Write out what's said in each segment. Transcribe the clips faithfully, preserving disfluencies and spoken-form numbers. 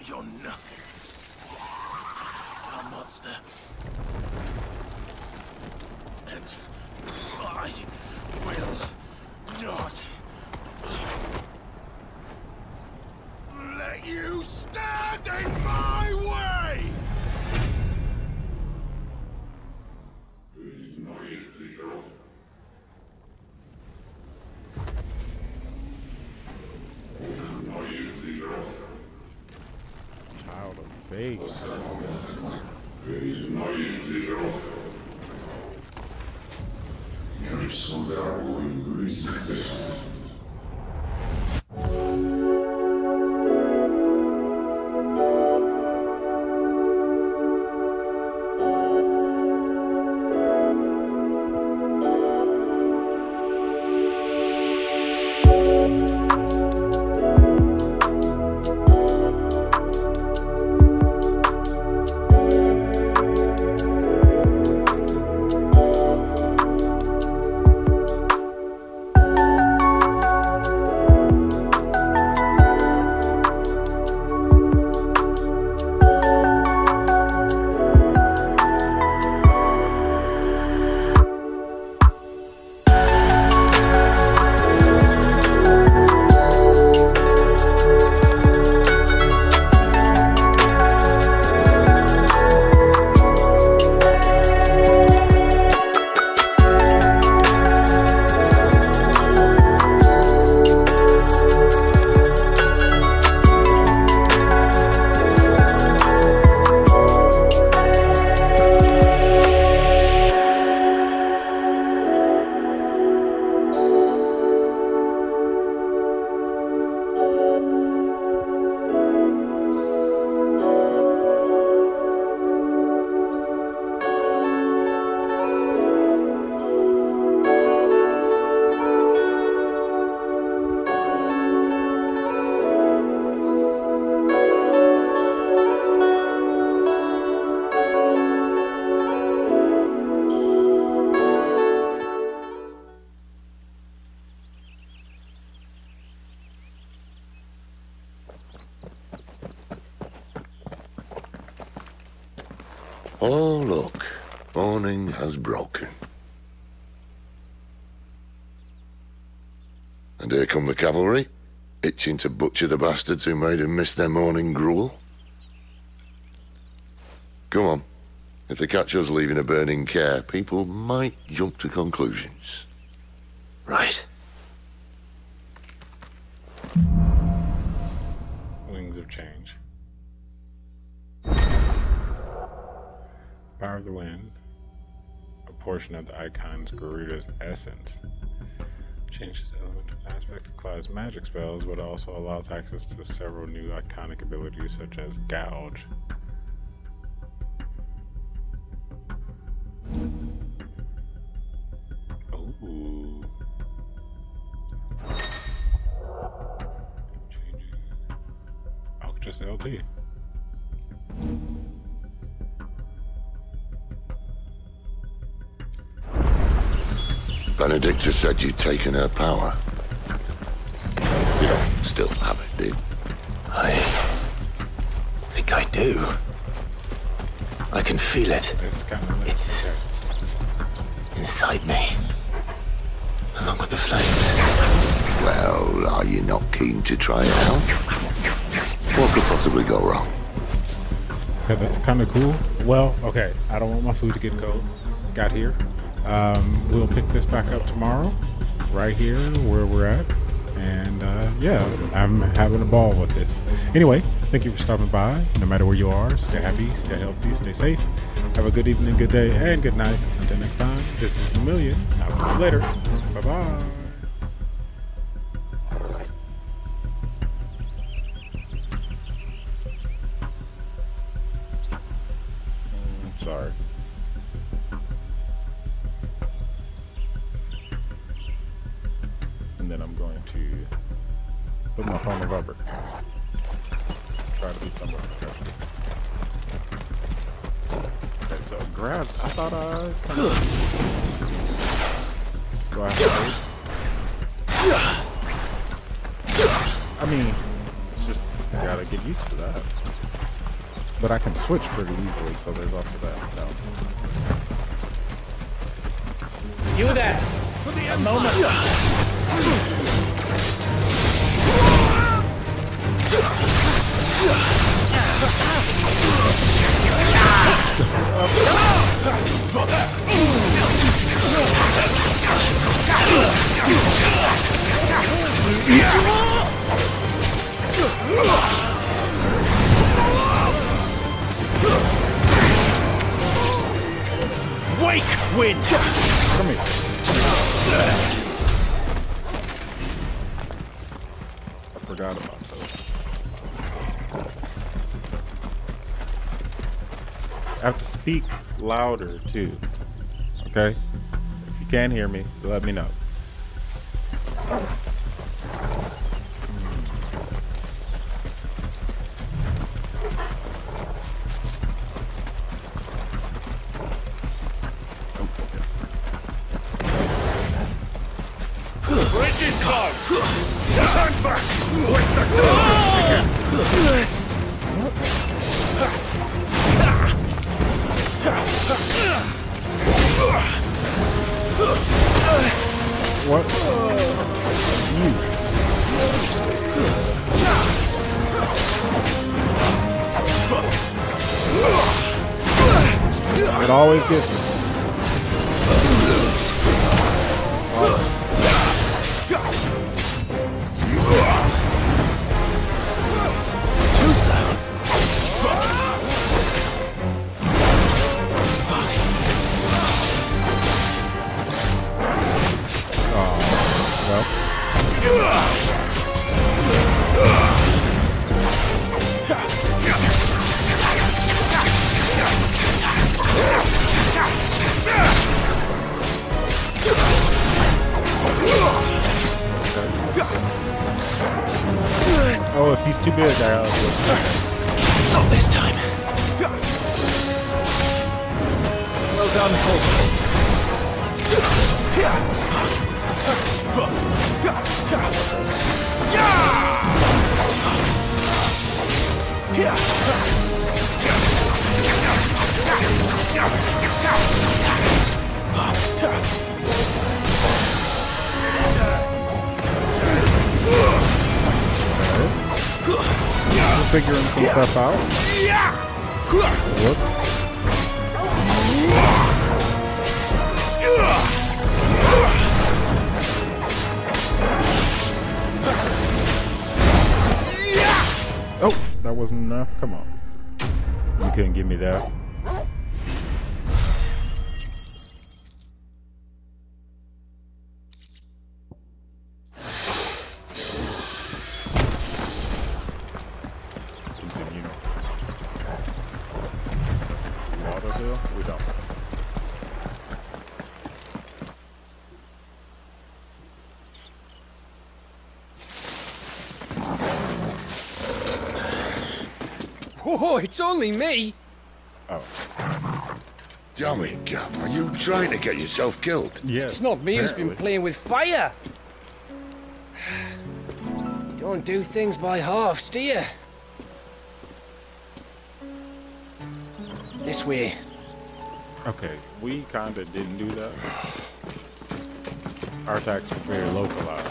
You're nothing. A monster. And I will not let you stand in my way! Child of base. Oh, look. Morning has broken. And here come the cavalry, itching to butcher the bastards who made them miss their morning gruel. Come on. If they catch us leaving a burning care, people might jump to conclusions. Right. Wings of change. Power of the wind. A portion of the Eikon's Garuda's essence. Changes the element and aspect of Cloud's magic spells, but also allows access to several new iconic abilities such as Gouge. Ooh. Changing. Oh, just L T. Benedicta said you'd taken her power. You don't still have it, do you? I think I do. I can feel it. It's kind of It's inside me, along with the flames. Well, are you not keen to try it out? What could possibly go wrong? Okay, that's kind of cool. Well, okay, I don't want my food to get cold. Got here. Um, we'll pick this back up tomorrow, right here where we're at. And uh, yeah, I'm having a ball with this. Anyway, thank you for stopping by. No matter where you are, stay happy, stay healthy, stay safe. Have a good evening, good day, and good night. Until next time, this is Vermilion. I'll see you later. Bye-bye. Mm, sorry. And then I'm going to put my phone in rubber. Try to be somewhat professional. Okay, so grab. I thought I kind of. Do I have to wait? I mean, It's just, I gotta get used to that. But I can switch pretty easily, so there's also that. No. You there! For the moment! Wake wind! Come here. I forgot about those. I have to speak louder too. Okay? If you can't hear me, let me know. Bridge is closed! Turn back! With the doors! What? You. It always gets me. Too slow. Oh, well. Oh, if he's too big, I'll do it. Not this time. Well done, Colton. Figuring some stuff out. Whoops. Oh, that wasn't enough. Come on. You couldn't give me that. Continue. Waterville? We don't. Oh, it's only me! Oh. Damn it, Gav. Are you trying to get yourself killed? Yes. It's not me who's been apparently. playing with fire! Don't do things by halves, do you? This way. Okay, we kinda didn't do that. Our attacks were very localized.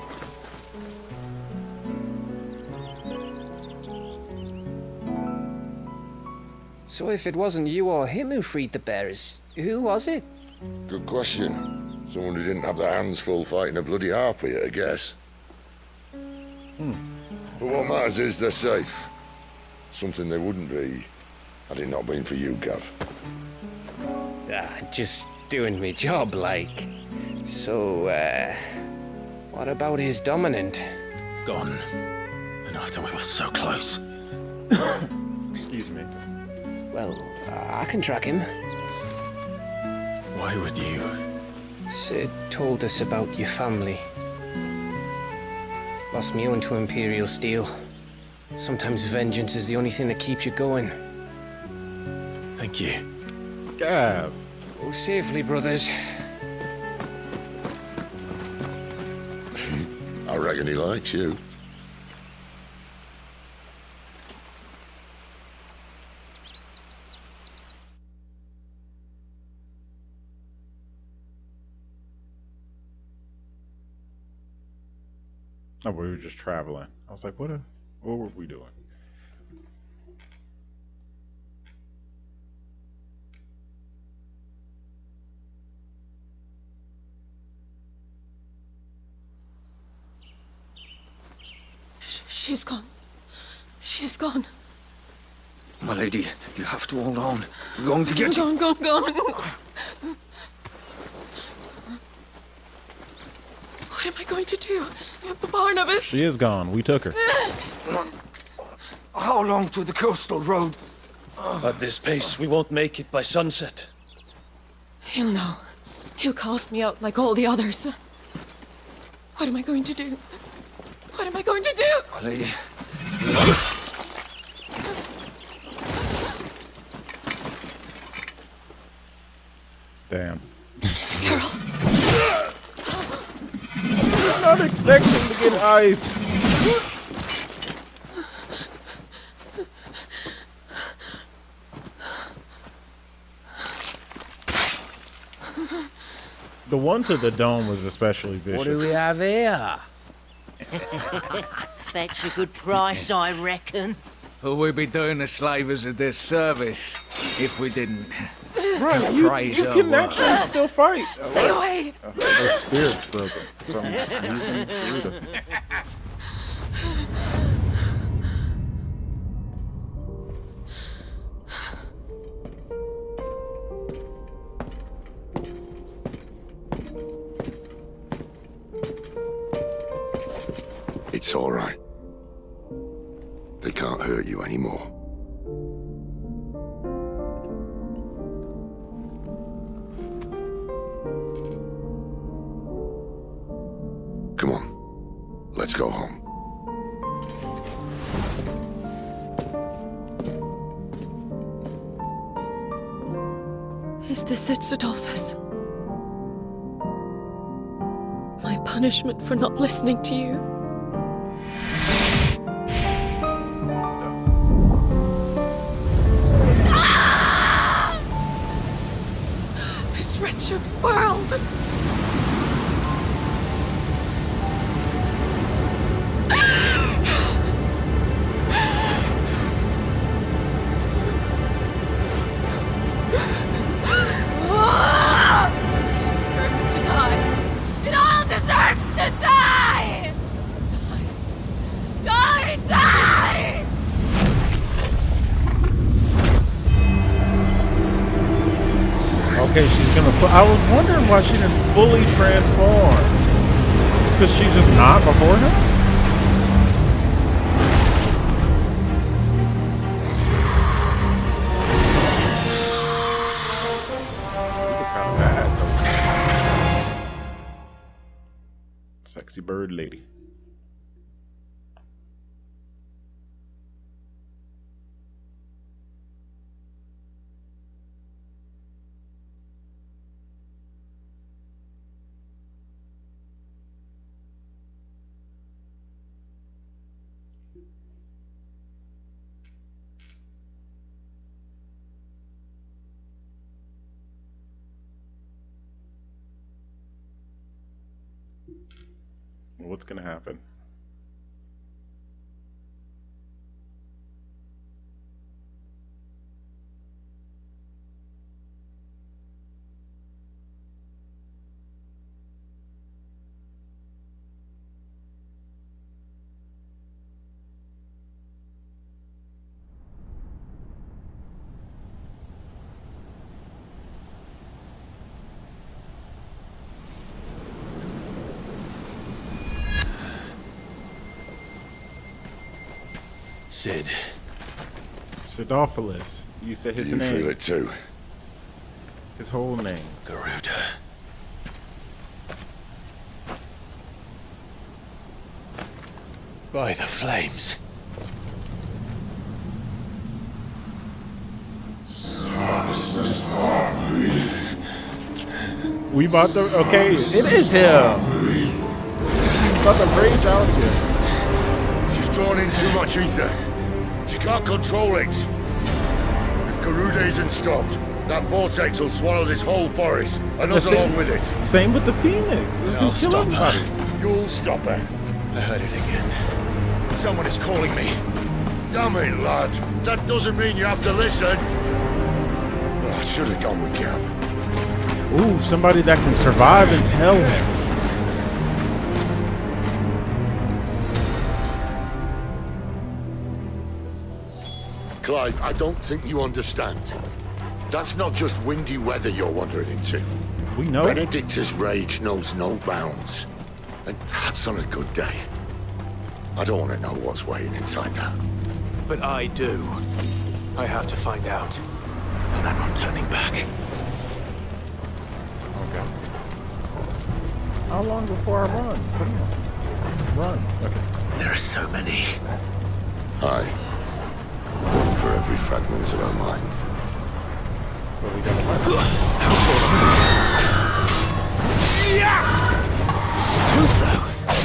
So if it wasn't you or him who freed the bearers, who was it? Good question. Someone who didn't have their hands full fighting a bloody harpy, I guess. Hmm. But what matters is they're safe. Something they wouldn't be had it not been for you, Gav. Ah, just doing me job, like. So, uh... what about his dominant? Gone. And after we were so close. Excuse me. Well, I can track him. Why would you? Sid told us about your family. Lost me own to Imperial Steel. Sometimes vengeance is the only thing that keeps you going. Thank you. Gav. Go safely, brothers. I reckon he likes you. Oh, we were just traveling. I was like, what? A, what were we doing? Sh she's gone. She's gone. My lady, you have to hold on. We're going to get gone, you. Gone, gone, gone. What am I going to do? Barnabas! She is gone. We took her. How long to the coastal road? At this pace, we won't make it by sunset. He'll know. He'll cast me out like all the others. What am I going to do? What am I going to do? My lady. Damn. Carol! I'm not expecting to get ice. The one to the dome was especially vicious. What do we have here? Fetch a good price, I reckon. But we'd be doing the slavers a disservice if we didn't. Right, you, Praise you our can work. actually still fight. Stay away! The spirit's broken from using Rita. It's all right. They can't hurt you anymore. Come on, let's go home. Is this it, Adolphus? My punishment for not listening to you? Ah! This wretched world! Okay, she's gonna put. I was wondering why she didn't fully transform. Because she just not beforehand? Kind of bad, though. Sexy bird lady. What's gonna happen? Sid. Sidophilis. You said his You name. feel it too. His whole name. Garuda. By the flames. We bought the. Okay, it is him. He's about to rage out here. She's drawn in too much ether. She can't control it. If Garuda isn't stopped, that vortex will swallow this whole forest, and us same, along with it. Same with the Phoenix. It's I'll gonna kill stop everybody. You'll stop her. I heard it again. Someone is calling me. Damn it, lad. That doesn't mean you have to listen. But I should have gone with Gav. Ooh, somebody that can survive and tell him. Clive, I don't think you understand. That's not just windy weather you're wandering into. We know. Benedicta's rage knows no bounds. And that's on a good day. I don't want to know what's waiting inside that. But I do. I have to find out. And I'm not turning back. Okay. How long before I run? Come on. Run. Okay. There are so many. Aye. One for every fragment of our mind. So we gotta run. Too slow.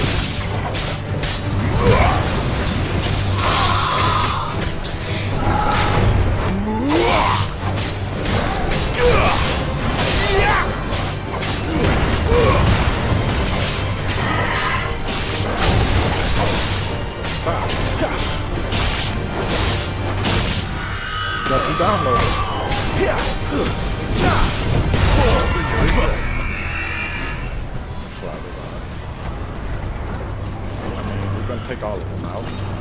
Got you downloaded. I mean, we're gonna take all of them out.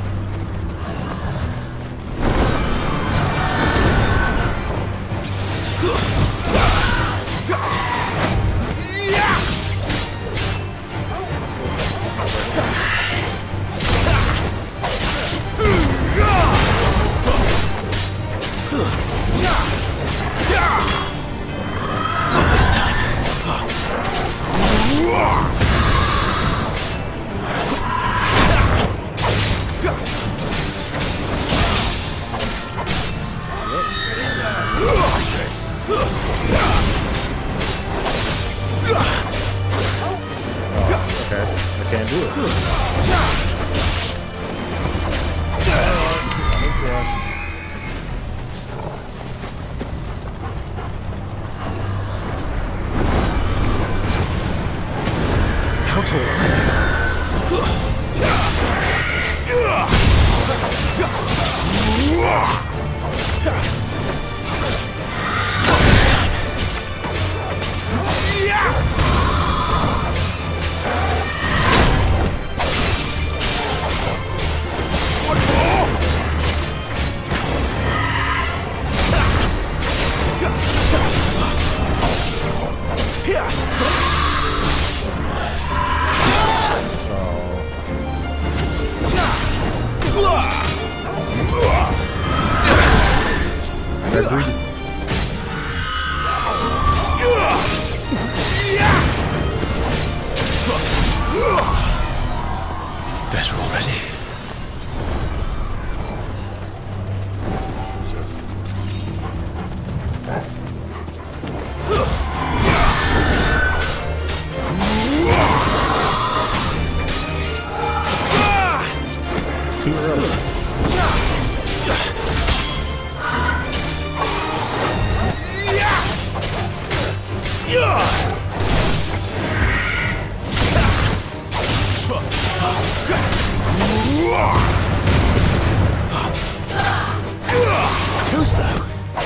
Better already. Too early. Too slow.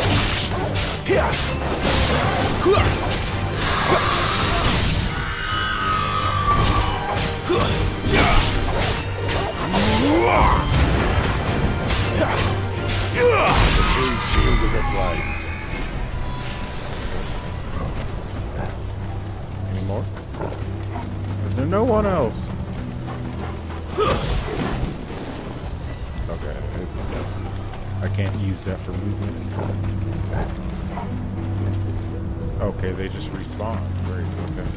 Clean shield with a flame. Any more? Is there no one else? Okay. I can't use that for movement. Okay, they just respawn. Great, okay.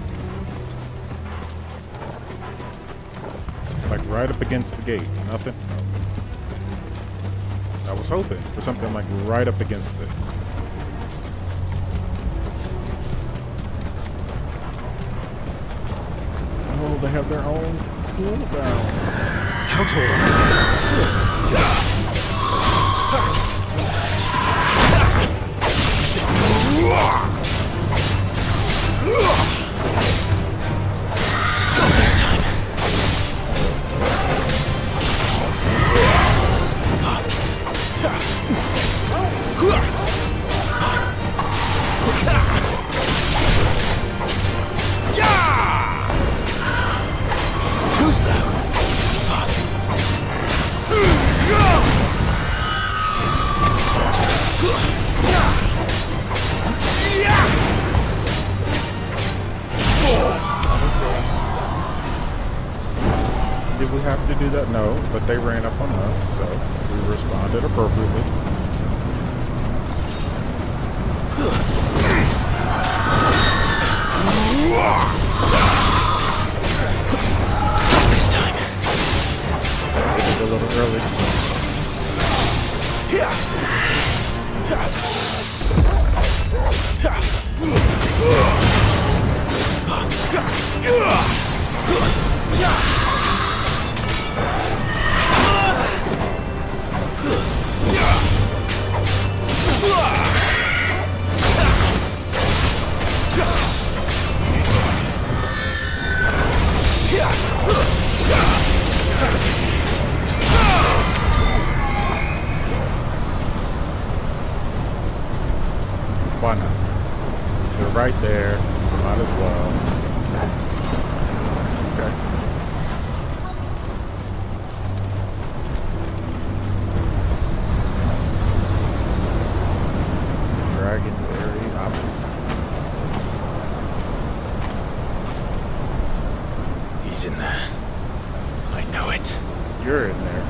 Like right up against the gate. Nothing? I was hoping for something like right up against it. Oh, they have their own cooldown. How tall? Not this time. do that? No, but they ran up on us, so we responded appropriately. This time. Did it a little early. Why not? They're right there. Might as well. Okay. Dragonberry apples. He's in there. I know it. You're in there.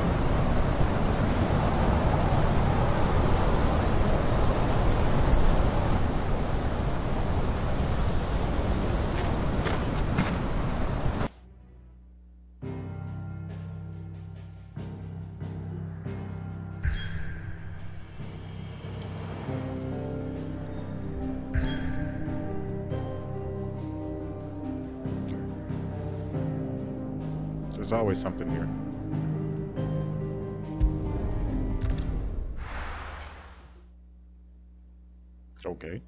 There's always something here. Okay.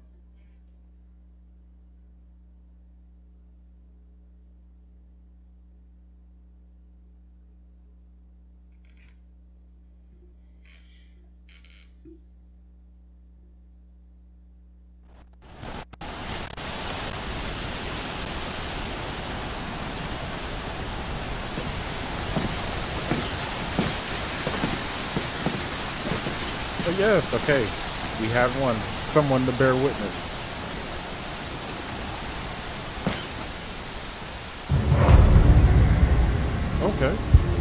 Oh, yes, okay. We have one. Someone to bear witness. Okay.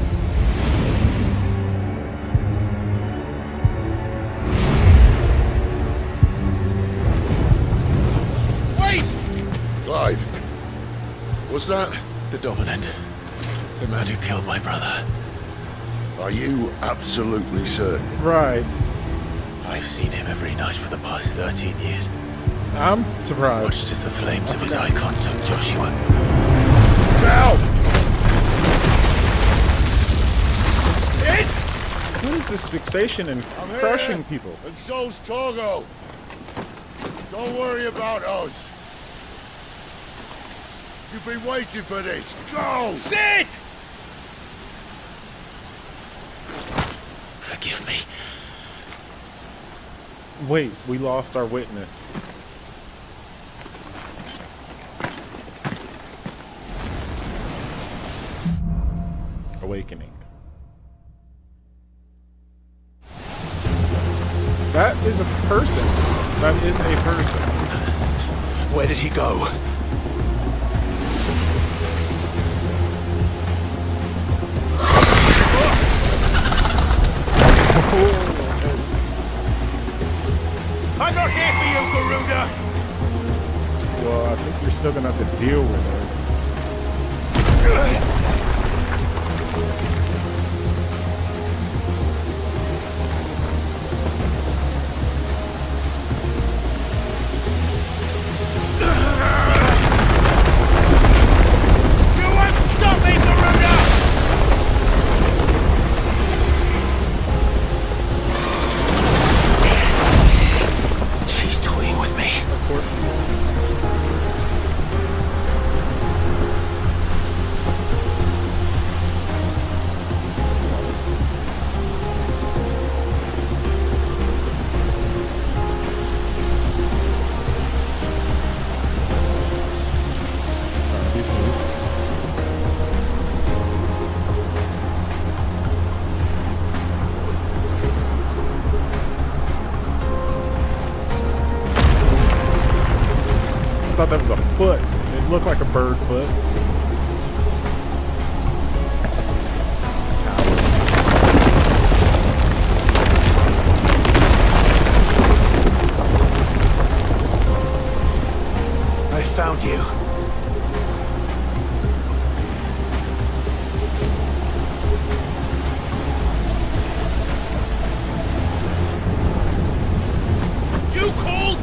Wait! Clive, what's that? The Dominant. The man who killed my brother. Are you absolutely certain? Right. I've seen him every night for the past thirteen years. I'm surprised. Watched as the flames of his Eikon took Joshua. Now! What is this fixation and I'm here, crushing people? and so's Torgo. Don't worry about us. You've been waiting for this. Go! Sid! Forgive me. Wait, we lost our witness. Awakening. That is a person. That is a person. Where did he go? I'm not here for you, Garuda! Well, I think you're still gonna have to deal with her. You won't stop me, Garuda! She's toying with me. Of course she is. Alright, these moves. I thought that was a foot. It looked like a bird foot.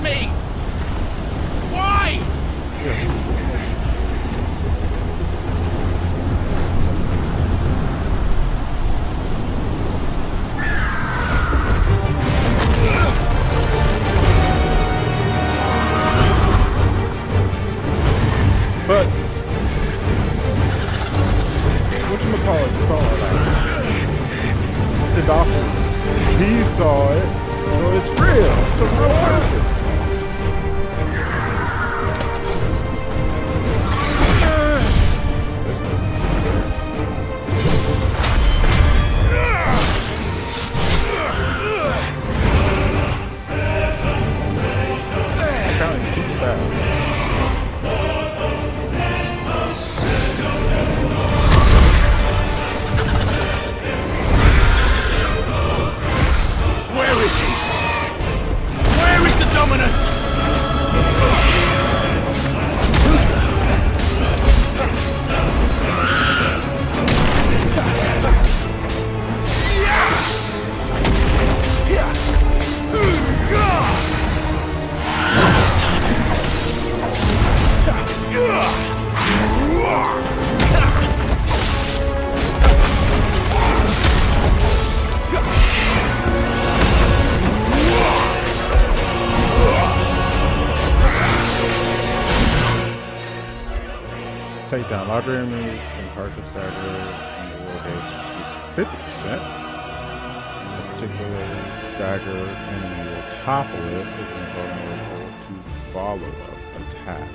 me! Why? But whatchamacallit saw it. Sidophilus. He saw it, so it's real. It's a real person. This doesn't seem good. I kind of keep stabs. Where is he? Where is the dominant? Who's that? Not this time. Take down larger enemies and partial stagger on the world base fifty percent. A particular stagger enemy will topple it if it's vulnerable to follow-up attacks.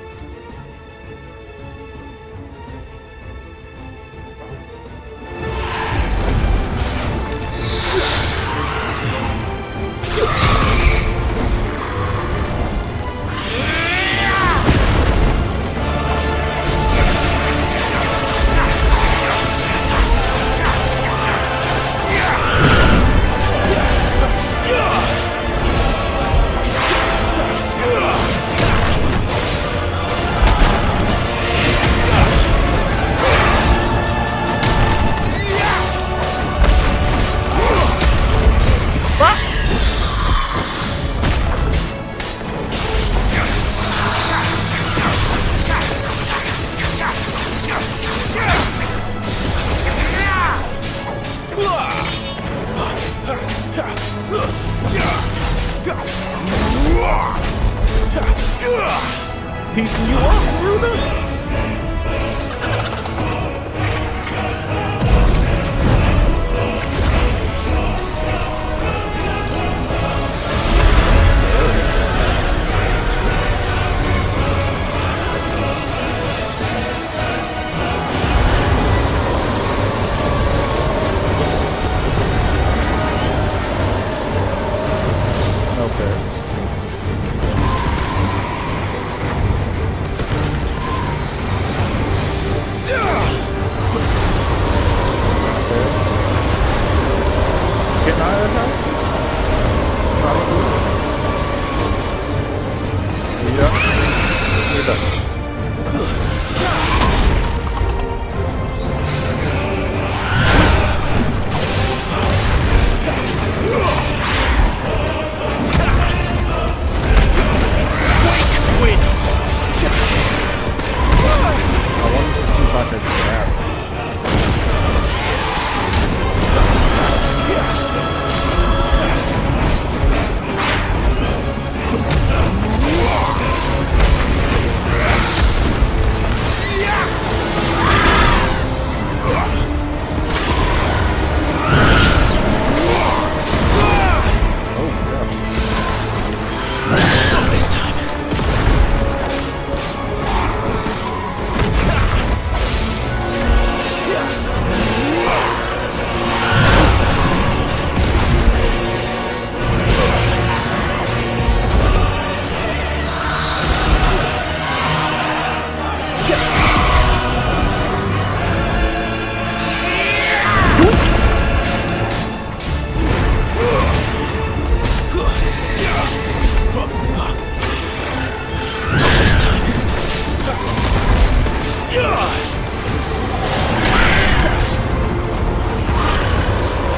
Piecing you up, Ruben?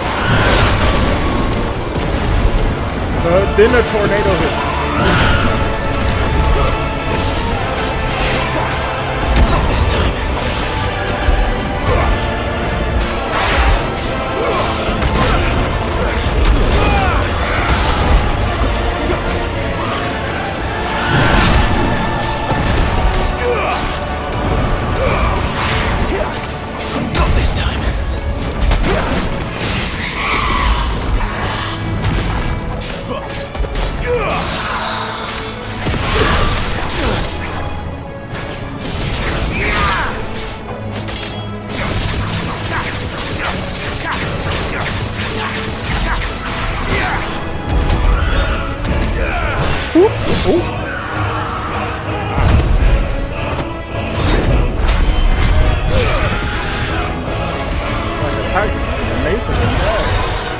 Then a tornado hit. Ooh, ooh. Like a titan, amazing. Yeah.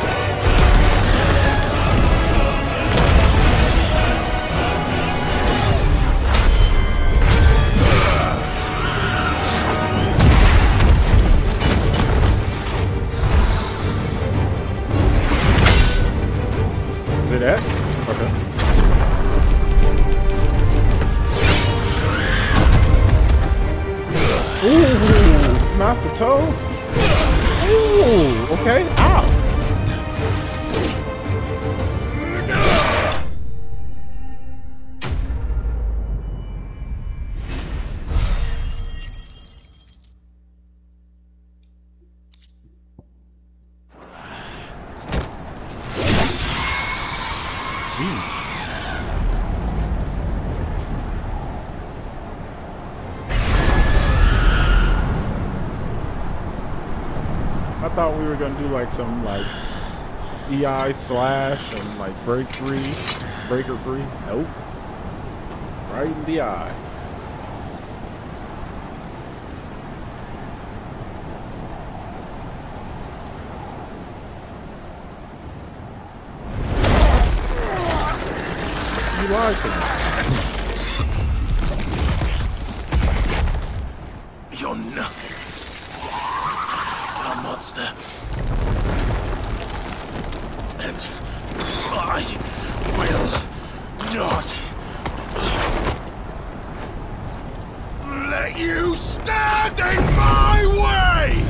Is it X? Okay. Ooh, not the toe. Ooh, okay. Ow. Jeez. I thought we were gonna do like some like E I slash and like break free, breaker free. Nope. Right in the eye. You lied to me. You're nothing. A monster. And I will not let you stand in my way!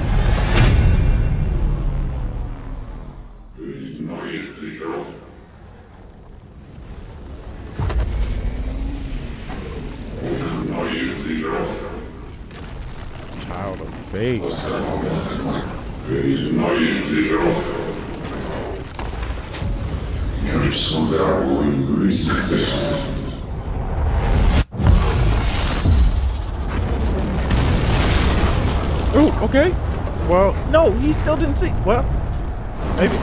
Child of base. Oh, okay. Well, no, he still didn't see. Well, maybe.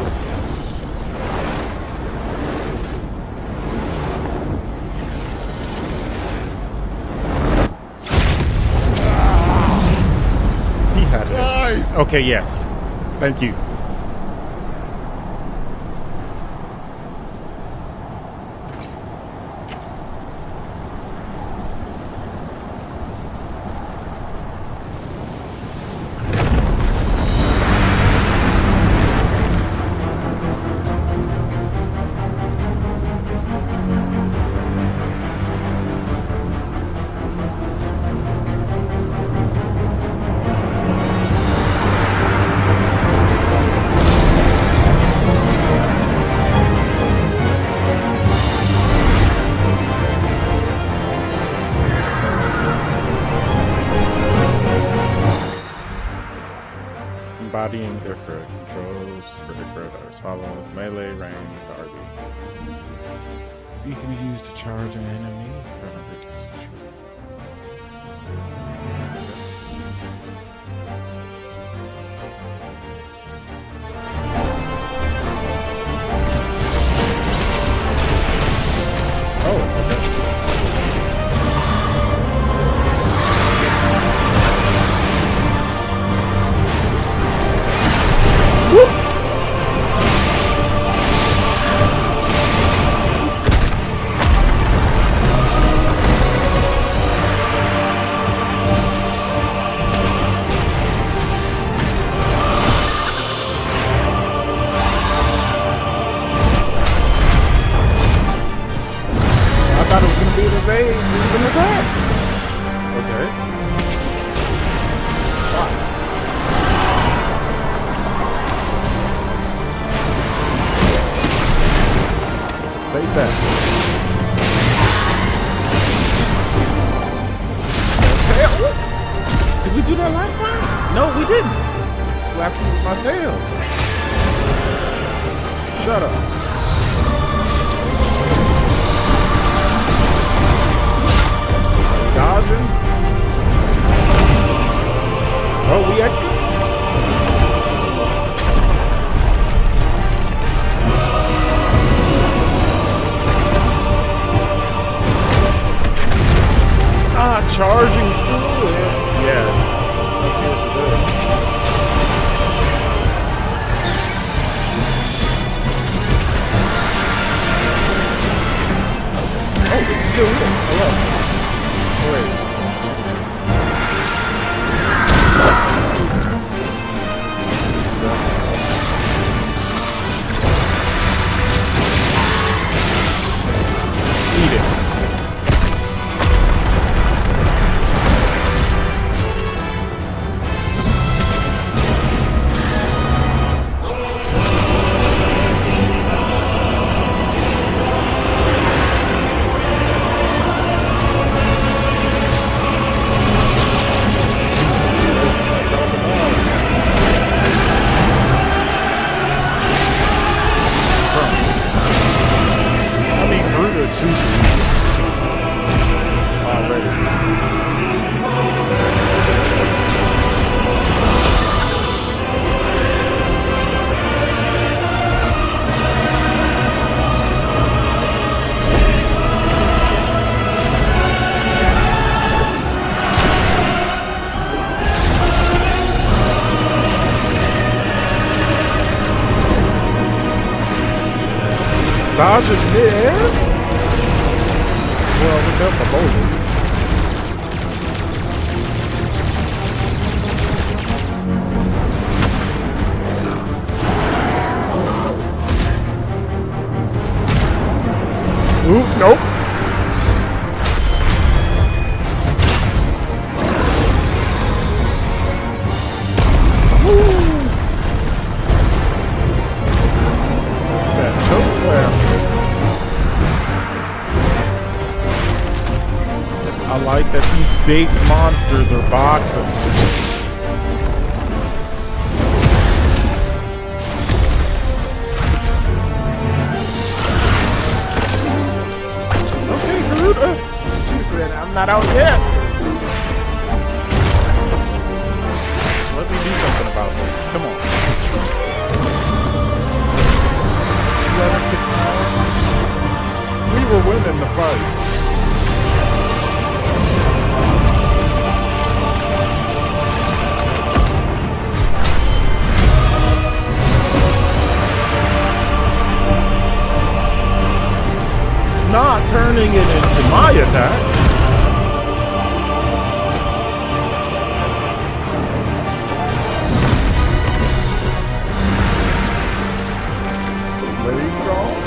He had it. Okay, yes. Thank you. Embodying different controls for the predators, following with melee range R B. You can be used to charge an enemy from a distance. Oh, okay. Take that. Tail? Did we do that last time? No, we didn't. Slap you with my tail. Shut up. Dodging. Oh, we exit? still here. Hello. Oh, wait. Eat it. Dodge is mid-air? Well, without the bowling. Ooh, nope. Woo. That choke slam. I like that these big monsters are boxing. Okay, Garuda. She said, I'm not out yet. Let me do something about this. Come on. We were winning the fight. Not turning it into my attack. Blade's gone.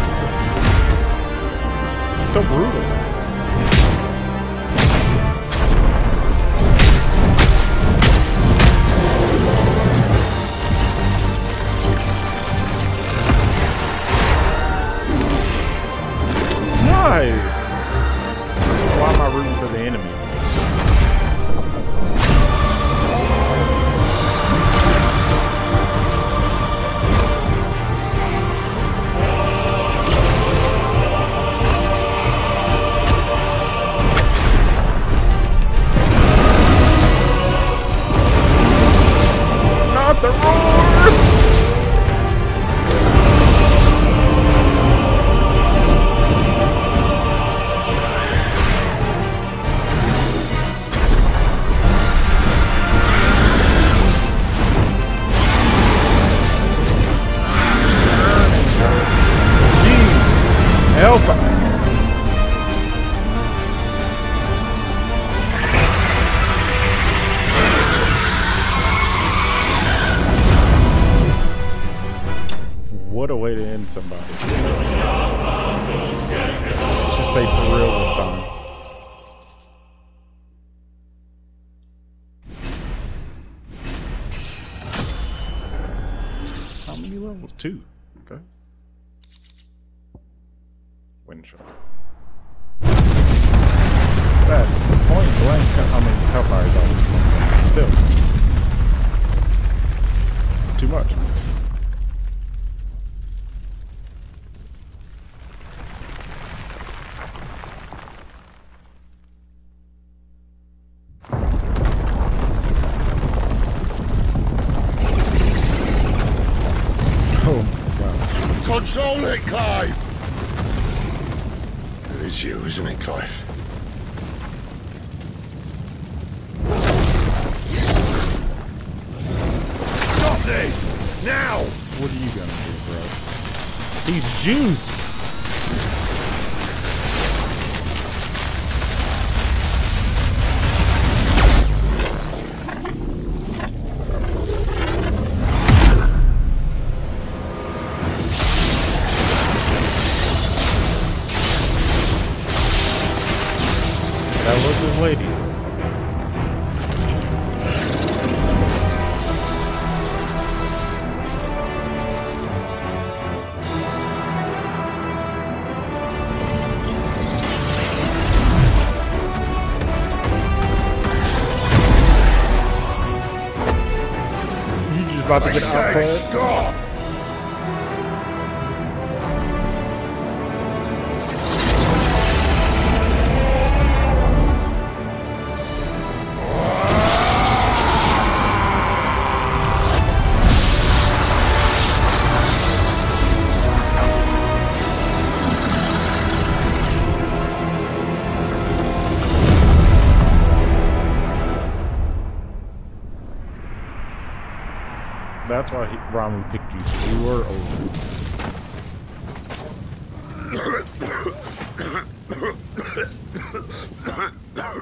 It's so brutal. Nice! Why am I rooting for the enemy? Not the roars! Hellfire. What a way to end somebody. I should say for real this time. How many levels? Two. Okay. Wind shot. That point blank, I mean, Hellfire though. Still. Too much. Oh my gosh. Control it, Clive! It is you, isn't it, Clive? Stop this! Now! What are you gonna do, bro? He's juiced! is this lady? About to get outplayed. Stop! That's why he, Ramu picked you. You were over.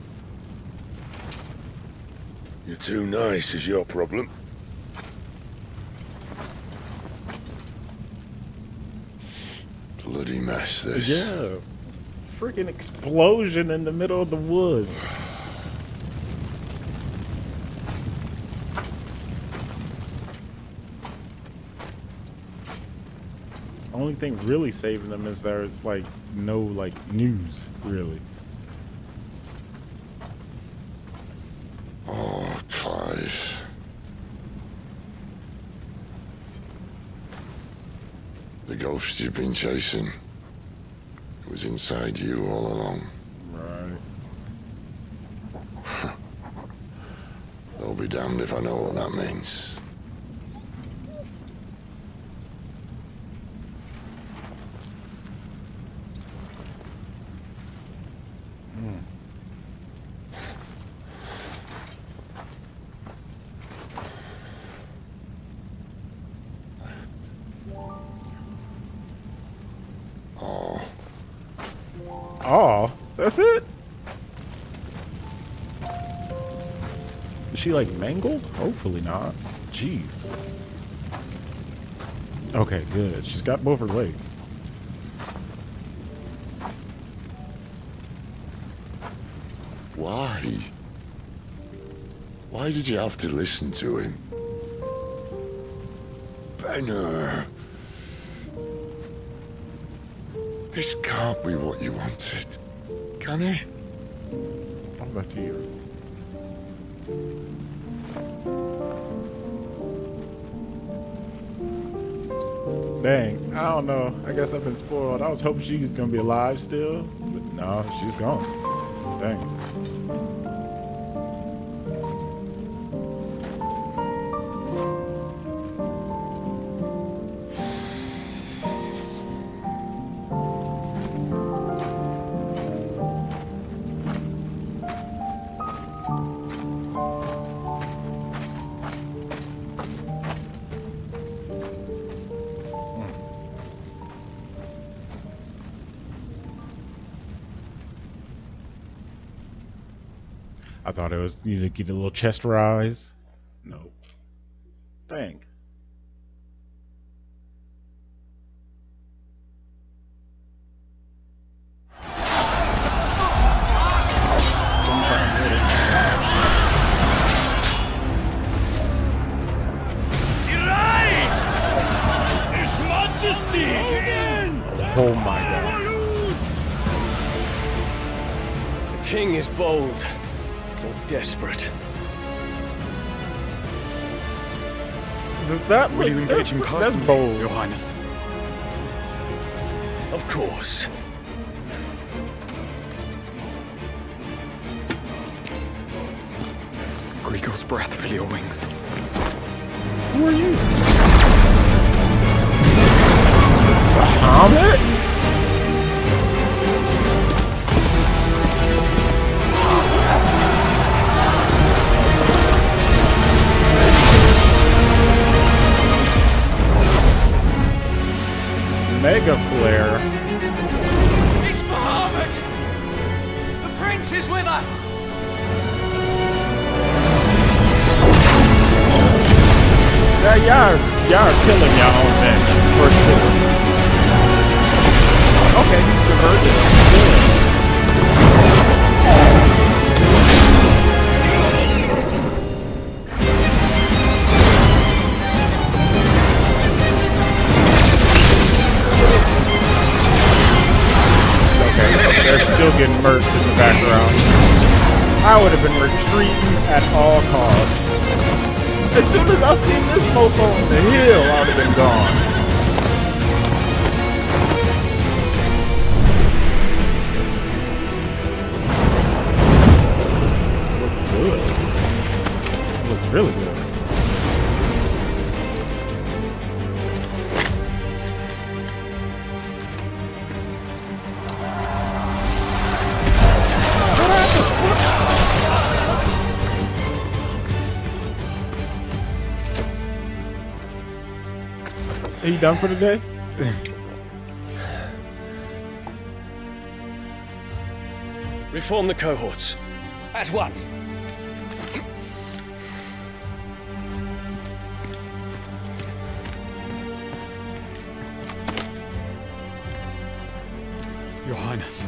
You're too nice is your problem. Bloody mess, this. Yeah. Freaking explosion in the middle of the woods. Only thing really saving them is there's like no like news really. Oh, Clive. The ghost you've been chasing, it was inside you all along. Right. They'll be damned if I know what that means. Oh, that's it? Is she like mangled? Hopefully not. Jeez. Okay, good. She's got both her legs. Why? Why did you have to listen to him? Benner. This can't be what you wanted, can it? I'm back to you. Dang, I don't know. I guess I've been spoiled. I was hoping she was gonna be alive still, but no, she's gone. Dang. I thought it was you to get a little chest rise. No. Dang. Oh my god. The king is bold. Desperate. Does that Will you engage in that's personally, bold. Your Highness? Of course. Grigor's breath fill your wings. Who are you? Bahamut? Mega flare. It's Bahamut! The prince is with us! Yeah, y'all, y'all are killing y'all own men, for sure. Okay, converted. Good. they're still getting murked in the background. I would have been retreating at all costs. As soon as I seen this mofo on the hill, I would have been gone. Looks good. Looks really good. Are you done for the day? Reform the cohorts. At once. Your Highness.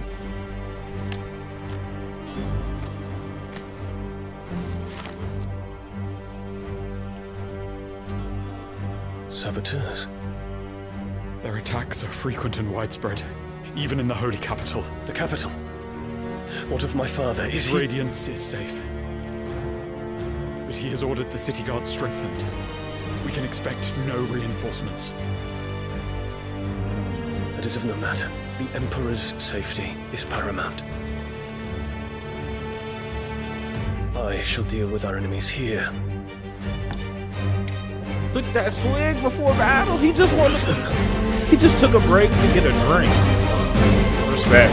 Saboteurs. Their attacks are frequent and widespread, even in the Holy Capital. The capital? What of my father? Is His he... radiance is safe. But he has ordered the city guard strengthened. We can expect no reinforcements. That is of no matter. The Emperor's safety is paramount. I shall deal with our enemies here. Took that swig before battle. He just wanted to, he just took a break to get a drink. Respect.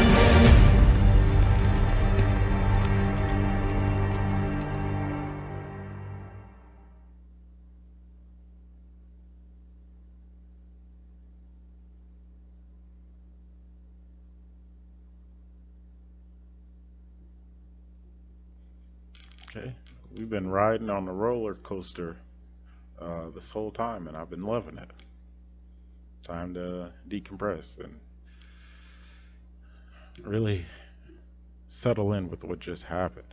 Okay, we've been riding on the roller coaster Uh, this whole time, and I've been loving it. Time to decompress and really settle in with what just happened.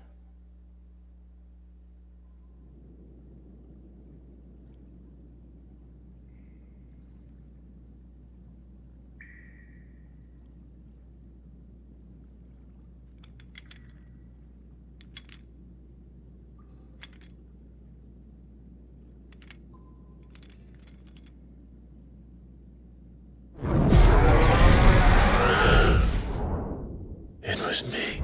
Me.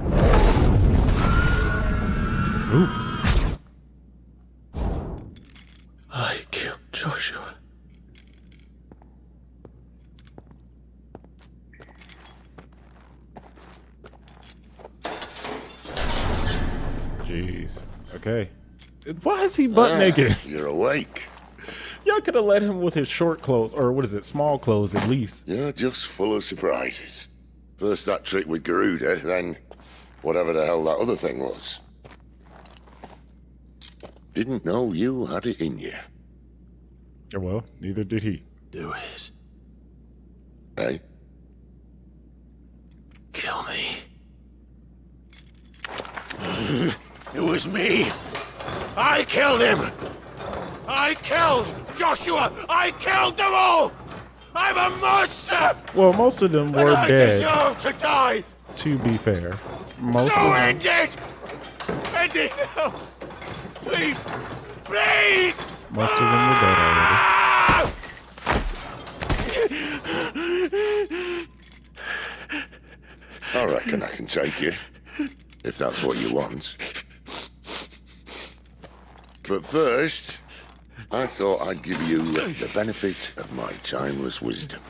Ooh. I killed Joshua. Jeez. Okay. Why is he butt Ah, naked? You're awake. Y'all could have let him with his short clothes, or what is it, small clothes at least. You're just full of surprises. First that trick with Garuda, then whatever the hell that other thing was. Didn't know you had it in you. Well, neither did he. Do it. Hey? Kill me. It was me. I killed him. I killed Joshua. I killed them all. I'm a monster! Well, most of them were and I dead. deserve to die! To be fair. Most so of them... end it! End it now! Please! Please! Most of them were dead already. I reckon I can take you, if that's what you want. But first, I thought I'd give you the benefit of my timeless wisdom.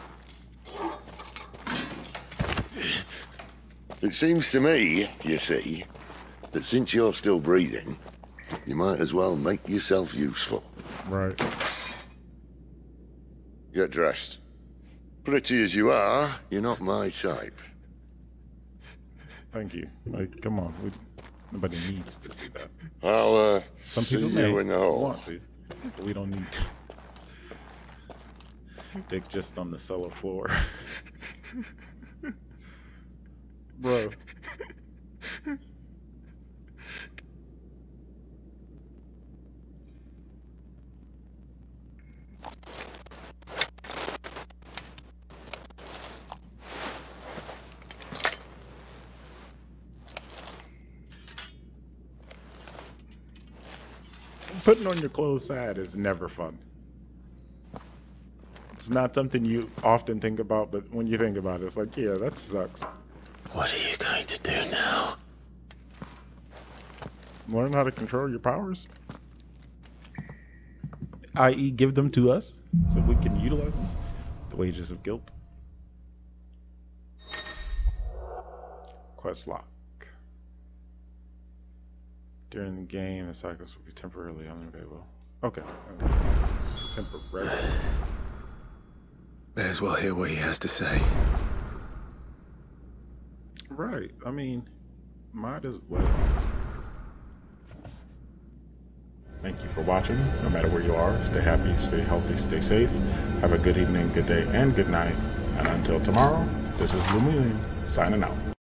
It seems to me, you see, that since you're still breathing, you might as well make yourself useful. Right. Get dressed. Pretty as you are, you're not my type. Thank you. Like, come on. We, nobody needs to see that. I'll, uh, Some see people you may in the hall. want to, but we don't need to. Dick just on the cellar floor. Bro. Putting on your clothes sad is never fun. It's not something you often think about, but when you think about it, it's like, yeah, that sucks. What are you going to do now? Learn how to control your powers. that is, give them to us so we can utilize them. The wages of guilt. Quest lock. During the game, the cycles will be temporarily unavailable. Okay. okay. Temporarily. May as well hear what he has to say. Right. I mean, might as well. Thank you for watching. No matter where you are, stay happy, stay healthy, stay safe. Have a good evening, good day, and good night. And until tomorrow, this is Lumillion signing out.